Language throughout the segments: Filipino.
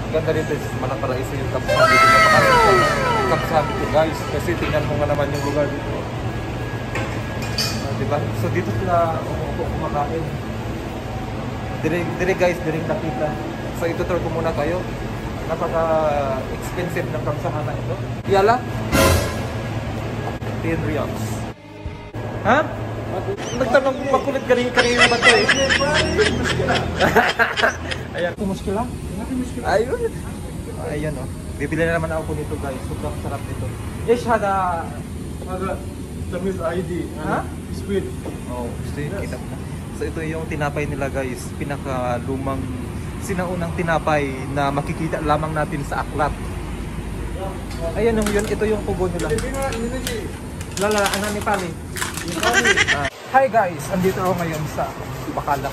Ganda dito, Malaparaíso yung kapsahan dito. Napakaganda yung kapsahan dito guys. Kasi tingnan mo nga naman yung lugar dito. Diba? So dito sila kumakain. Dire guys, dire nakita. So ito tour ko muna kayo. Napaka-expensive ng kapsahan na ito. Yala? 10 reals. Ha? Nagtanong makulit kanina ba ito eh? Ayan. Muskila? Ayun. Ayan o. Bibili na naman ako nito guys. Sobrang sarap nito. Yes, hada Tamis ID. Ha? Squid. Oh, gusto yung kita mo na. So ito yung tinapay nila guys. Pinakalumang sinaunang tinapay na makikita lamang natin sa aklat. Ayan yung yun. Ito yung kubo nila. Lala, anak ni Pali. Hi guys, andito ako ngayon sa Bacalac.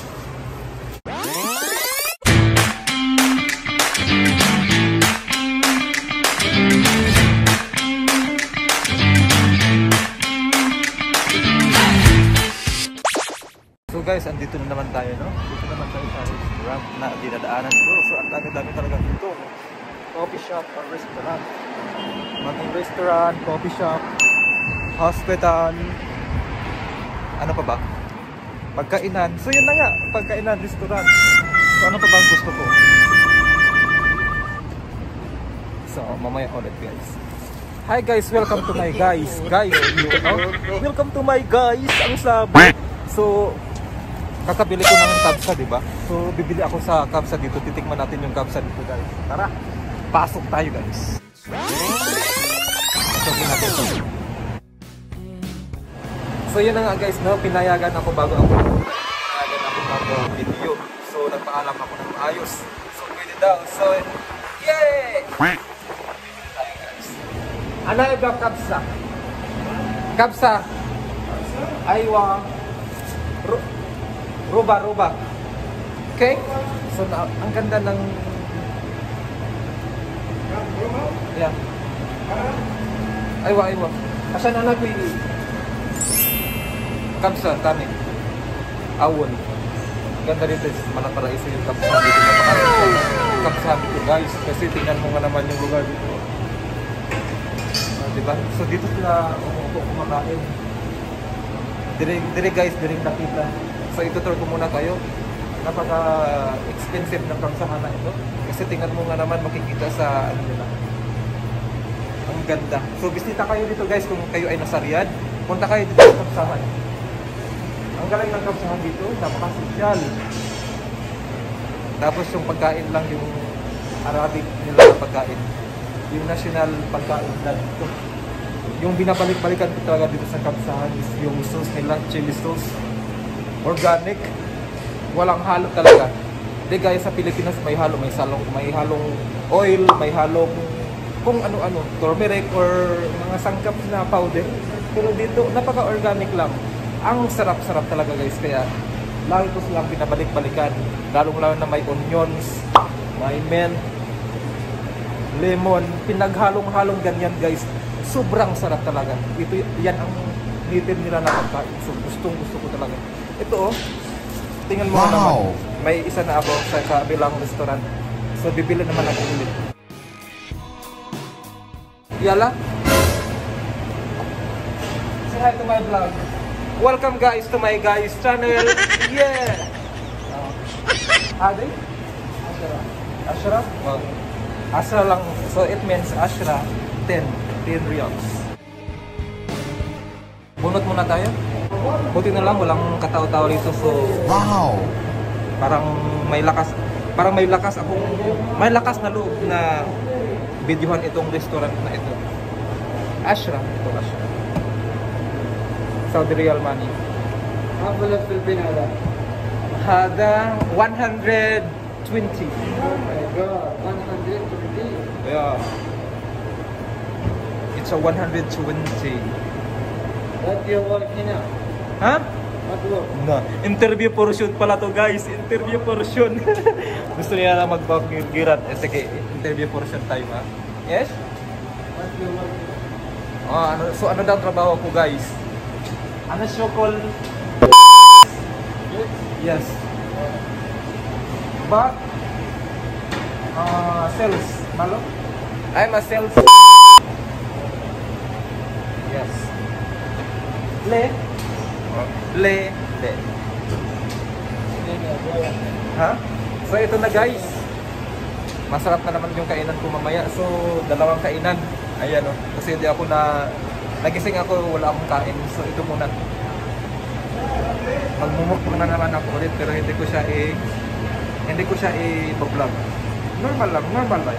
So guys, andito na naman tayo, no? Dito naman tayo sa restaurant na dinadaanan ko. So ang dami-dami talaga dito. Coffee shop or restaurant. Maging restaurant, coffee shop, hospital. Ano pa ba? Pagkainan. So yun na nga, pagkainan, restaurant. So ano pa ba ang gusto ko? So mamaya ulit guys. Hi guys, welcome to my guys. Welcome to my guys. Ang sabi. So kakabili ko ng kabsa, di ba? So bibili ako sa kabsa dito. Titikman natin yung kabsa dito guys. Tara, pasok tayo guys. Pasukin natin ito. So yun na nga guys, no? Pinayagan ako bago video. So nagpaalam ako ng maayos. So pwede daw. So yay! Bibili tayo guys. Ano yung kabsa? Kabsa? Aywa. Ruba. Okay? So ang ganda ng yeah. Aywa. Asan na nagpili? Kabsa, tani. Awon. Ganda dito, Malaparaíso yung kapsahan dito. Napakaganda yung kapsahan dito guys. Kasi tingnan mo nga naman yung lugar dito. Diba? So dito sila kumakain. Dire guys, dire nakita. So ito tour ko muna kayo. Napaka-expensive ng kapsahan na ito. Kasi tingnan mo nga naman makikita sa ano nila. Ang ganda. So bisita kayo dito guys kung kayo ay nasa Riyadh. Punta kayo dito sa kapsahan. Ang galing ng kapsahan dito, napaka-sosyal. Tapos yung pagkain lang yung Arabic nila na pagkain. Yung national pagkain nila dito. Yung binabalik-balikan ko talaga dito sa kapsahan is yung sauce nila, chili sauce. Organic. Walang halo talaga. Hindi guys, sa Pilipinas may halo, may halong oil, may halong kung ano-ano, turmeric or mga sangkap na powder. Pero dito, napaka-organic lang. Ang sarap-sarap talaga guys, kaya lagi ko silang pinabalik-balikan. Lalong-lalo na may onions, may mint, lemon, pinaghalong-halong ganyan guys. Sobrang sarap talaga. Yan ang native nila na pagkain. So gustong-gusto ko talaga. Ito tingnan mo naman. May isa na ako sa kabilang restaurant. So bibili naman ako ulit. Yala? Say hi to my vlog. Welcome guys to my guys channel. Yeah. Adi? Ashra? Well, Ashra lang. So it means Ashra 10 reals. Bunot muna tayo. Buti na lang walang katao-tao dito. So wow. Parang may lakas na loob na videohan itong restaurant na ito. Ashra, ito Ashra. Saudi Real money. How much Philippine Hada 120. Oh my god, 120. Yeah. It's a 120. What you working now? Huh? What work? No. Interview portion pala to guys. Interview portion. Gusto niya na magpagirat. Sige, interview portion tayo ha. Yes? What you working? So ano daw trabaho ko guys? Ano siya call? Yes. But Sales. Malo? I'm a sales. Yes. Le? Le. Le. Ha? So ito na guys. Masarap na naman yung kainan ko mamaya. So dalawang kainan. Ayan o. Kasi hindi ako nagising ako, wala akong kain. So ito muna. Magmumukbang na naman ako ulit pero hindi ko siya i-vlog. Normal lang.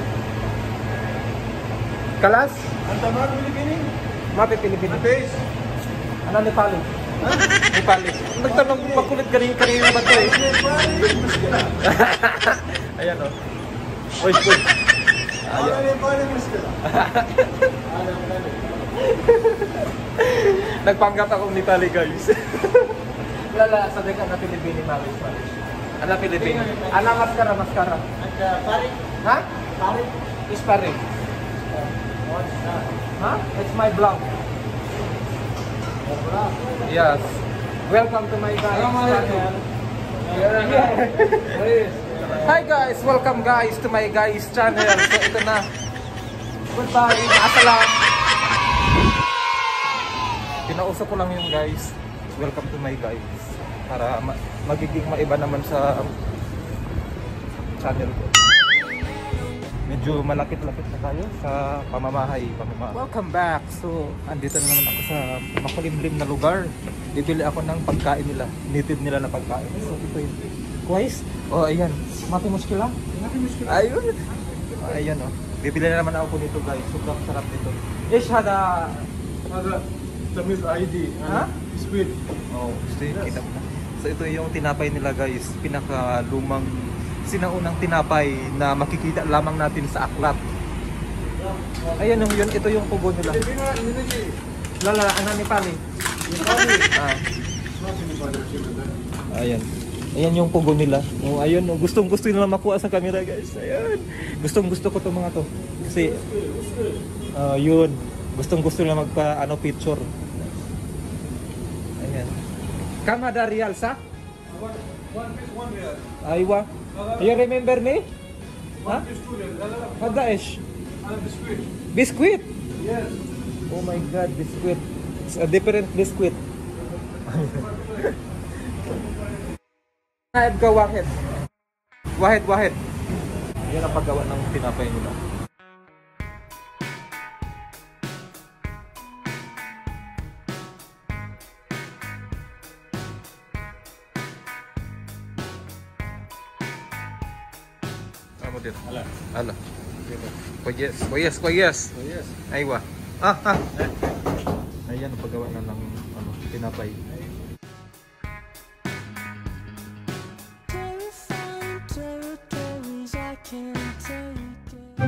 Kalas? Ang tamang Pilipino. Mapi Pilipino. Face. Ano Nepali? Nepali. Nagtanong makulit kanina ba ito eh? Ayan o. Uy. Nagpanggap akong Nepali guys. Lala, sa dekat na Pilipini Maris. Ano Pilipino? Ano maskara? Pari. Ha? Pari. Is pare. What's that? Ha? It's my vlog. Yes. Welcome to my guys channel. Hi guys, welcome guys to my guys channel. So ito na. Goodbye. Maasalam. Pinausap ko lang yung guys. Welcome to my guys. Para magiging maiba naman sa channel ko. Medyo malapit-lapit na tayo sa pamamahay. Welcome back. So, andito na naman ako sa makulimlim na lugar. Bibili ako ng pagkain nila. Native nila na pagkain. So, ito yun. Kuwais? Oh, ayan. Mati muskila? Ayun. Ayan oh. Bibili na naman ako nito guys. Sobrang sarap nito. Ish, hada Tamiz ID. Ha? Squid. Oh, gusto yung kita mo na. So, ito yung tinapay nila guys. Pinakalumang sinaunang tinapay na makikita lamang natin sa aklat. Ayan yung yun, ito yung pugo nila. Lala, ano Nepali? Ayan. Ayan yung pugo nila. Oh, ayun, gusto nila makuha sa camera guys. Ayan. Gusto ko 'tong mga to. Kasi yun, gusto nila magpa picture. Ayan. Kamada real sa? One real. Aywa. You remember me? One Huh? student. What Daesh? Biscuit. Biscuit? Yes. Oh my god, biscuit. It's a different biscuit. Wahid ka, Wahid. Wahid. Yan ang paggawa ng tinapay nila. Kamu din. Ala. Koyes. Yes. Aywa. Ayan ang paggawa na ng tinapay. Territories I can't take it.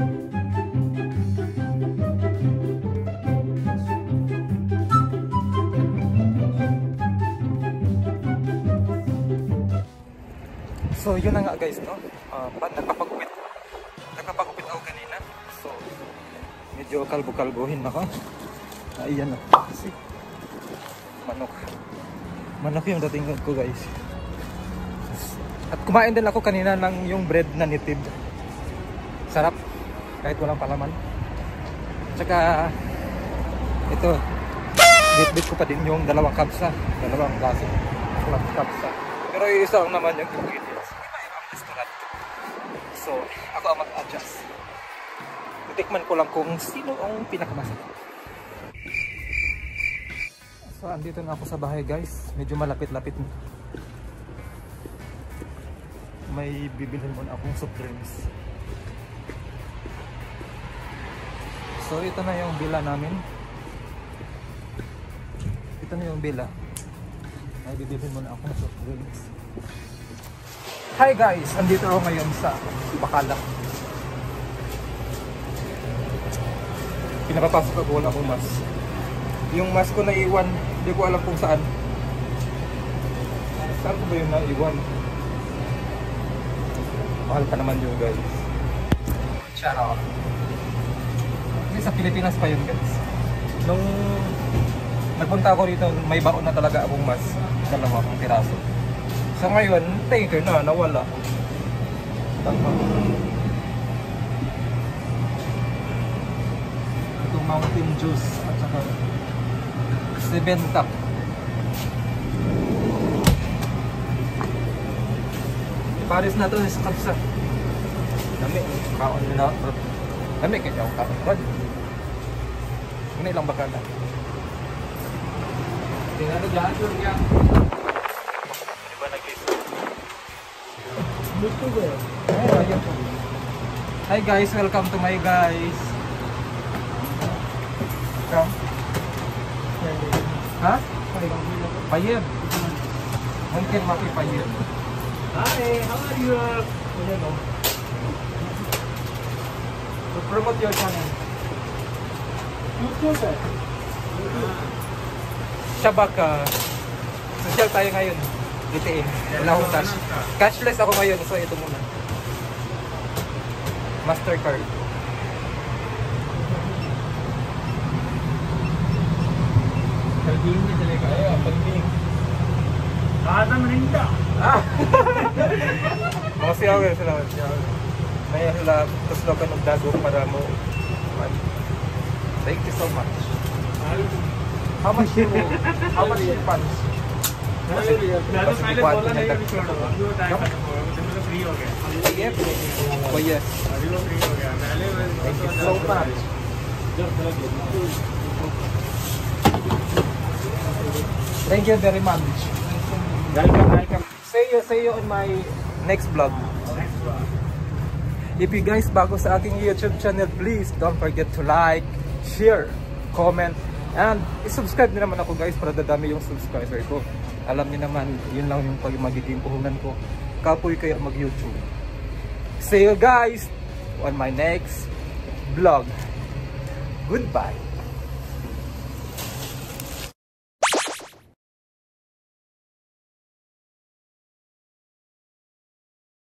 So yun na nga guys, no? Nagpapagupit ako kanina. So medyo kalbo-kalbohin ako. Ayan na. See? Manok yung dating ko guys. At kumain din ako kanina ng yung bread na native. Sarap. Kahit walang palaman. Tsaka ito, bit ko pa din yung dalawang kapsa. Dalawang klase. Kapsa. Pero yung isa lang naman yung ingredients. Iba-ibang restaurant. So, ako ang mag-adjust. Titikman ko lang kung sino ang pinakamasarap. So, andito na ako sa bahay guys. Medyo malapit-lapit na. May bibilhin muna akong soft drinks. So, ito na yung bila namin. Ito na yung bila. May bibilhin muna akong soft drinks. Hi guys! Andito ako ngayon sa Bakalang. Pinapapasok ako, wala akong mask. Yung mask ko naiwan, hindi ko alam kung saan. Saan ko ba yung naiwan? Mahal pa naman yun guys. Charot. Kasi sa Pilipinas pa yun guys. Nung nagpunta ako dito, may baon na talaga akong mask. Dalawa akong piraso. So ngayon, taker na, nawala. juice at saka 7 cup. Paris na to sa kapsa. Dami, kaon na. Dami kaya ako kaon. Ini lang baka na. Tingnan mo dyan, sure yan. Diba nag-kiss? Gusto ko. Hi guys, welcome to my guys. Come. Ha? Payeb. Mungkin maki payeb. Hi, how are you? To promote your channel. YouTube eh. Shabaka. Social tayo ngayon. DTM. Wala akong cash. Cashless ako ngayon, so ito muna. Mastercard. Kalbing niya talaga. Ayo, pagping. Adam Rinda. Mga siyaw sila. May sila tuslokan ng dago para mo. Thank you so much. How much you punch? मैंने पहले बोला नहीं अभी छोड़ो अभी वो टाइम खत्म हो गया मुझे तो फ्री हो गया Oh yes. अभी वो फ्री हो गया पहले Thank you so much. Thank you very much. Welcome See you on my next vlog. If you guys bago sa aking YouTube channel, please don't forget to like, share, comment, and i-subscribe niyo naman ako guys para dadami yung subscriber ko. Alam niyo naman, yun lang yung magiging puhunan ko. Kapoy kaya mag-YouTube. See you guys on my next vlog. Goodbye.